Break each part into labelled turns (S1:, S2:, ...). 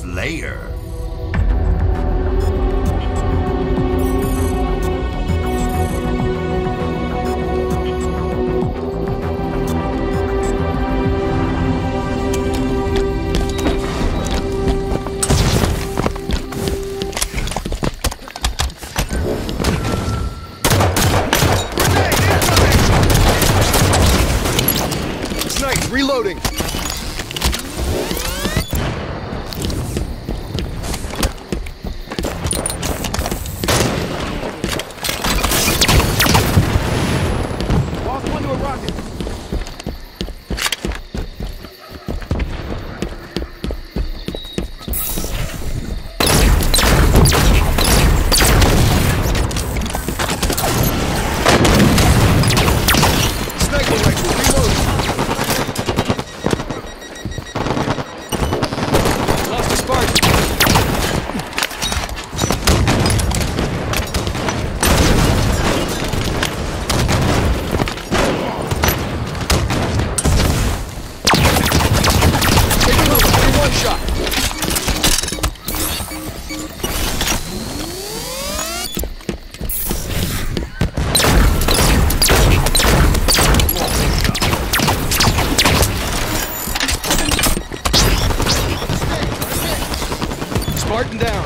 S1: Slayer.
S2: Reloading! Lost one to a rocket. Sniper rifle, reloading! Spartan down.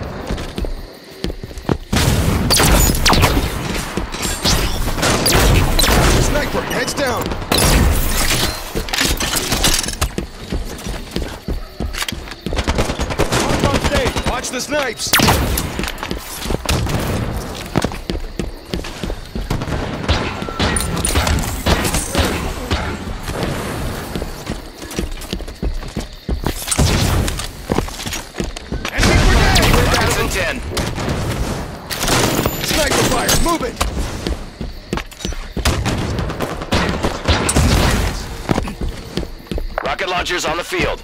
S2: Sniper, heads down. On stage, watch the snipes. Sniper fire, move it!
S3: Rocket launchers on the field.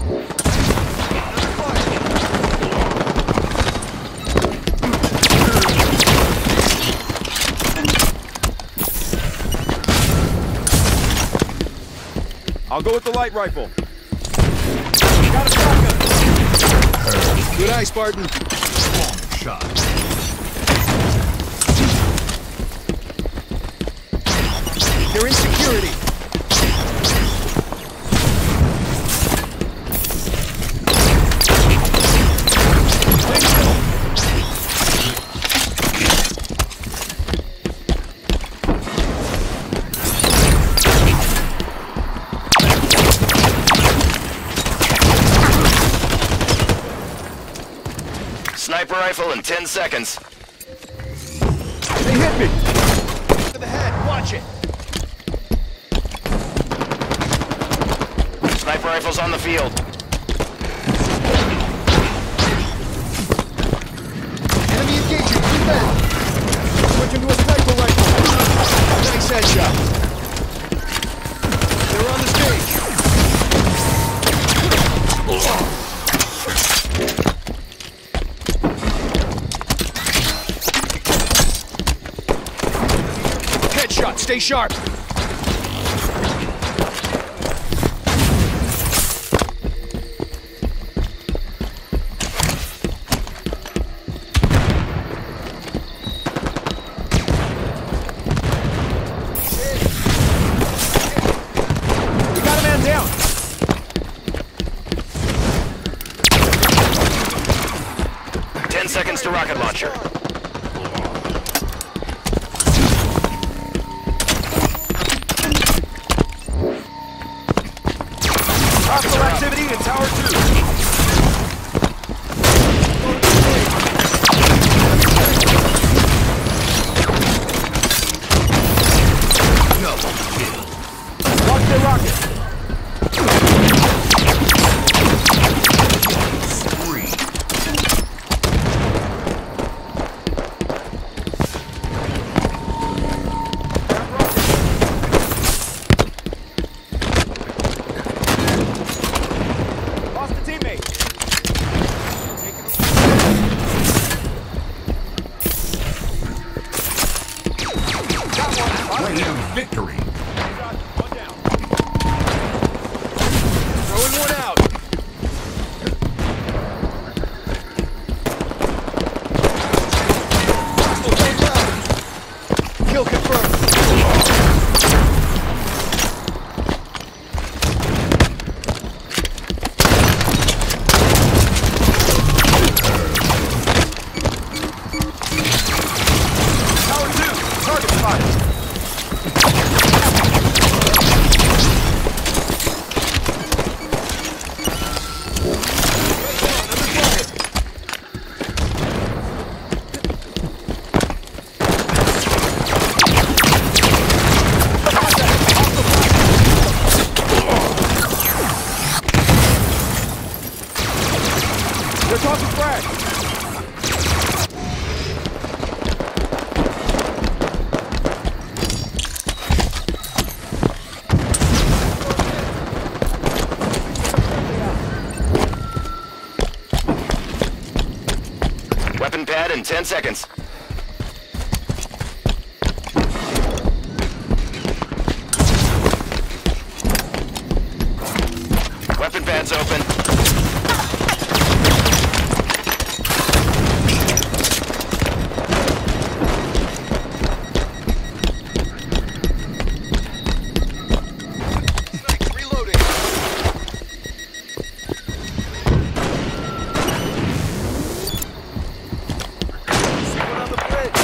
S2: I'll go with the light rifle. Got a shotgun. Good eye, Spartan.
S1: Shot.
S2: They're in security.
S3: Sniper rifle in 10 seconds.
S2: They hit me. To the head, watch it.
S3: Sniper rifles on the field.
S2: Enemy engaging, two men. Switching to a sniper rifle. Nice headshot. They're on the stage. Headshot, stay sharp. Down.
S3: 10 seconds to rocket launcher.
S2: Hostile activity in Tower 2. Watch the rocket. Lost a teammate. They're tossing frag.
S3: Weapon pad in 10 seconds. Weapon pad's open.
S2: Reloading. Someone on the bridge.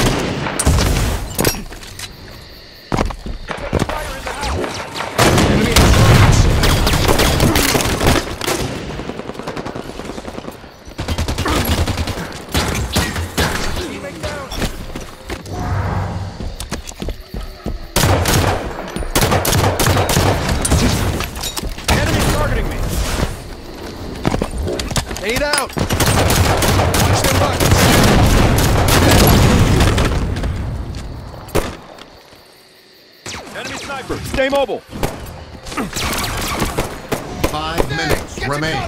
S2: Fire in the house. Enemy targeting me. Eight out. Watch their buckets. Enemy sniper. Stay mobile.
S1: 5 minutes remain.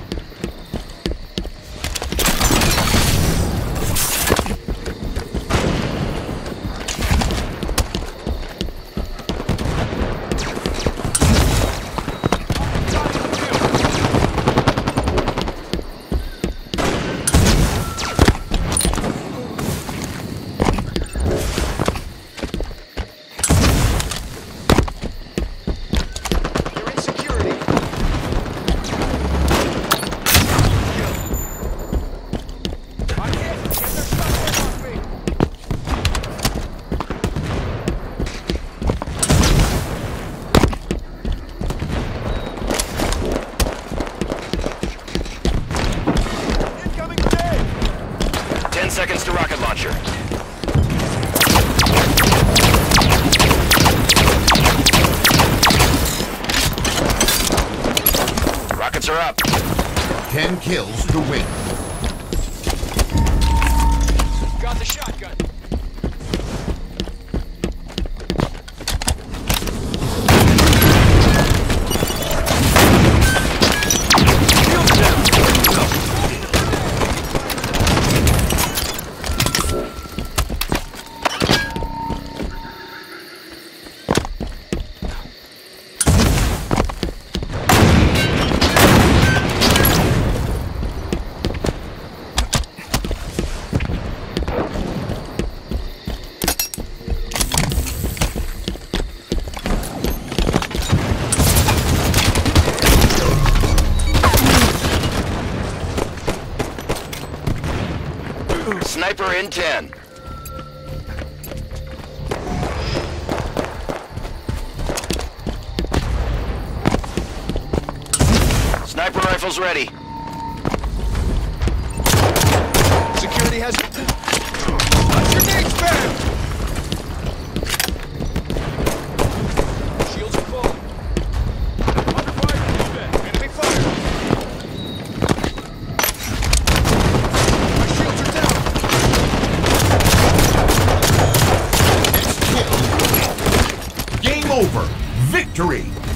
S2: You're in security. I can't get their stuff off me. Incoming grenade.
S3: 10 seconds to rocket launcher. Rockets are up.
S1: 10 kills to win.
S2: Got the shotgun. Shields down.
S3: Sniper in 10. Sniper rifles ready.
S2: Security has... Grenade spam! Shields are full. Under fire, defense. Enemy fire. My shields are down.
S1: Next kill. Game over. Victory.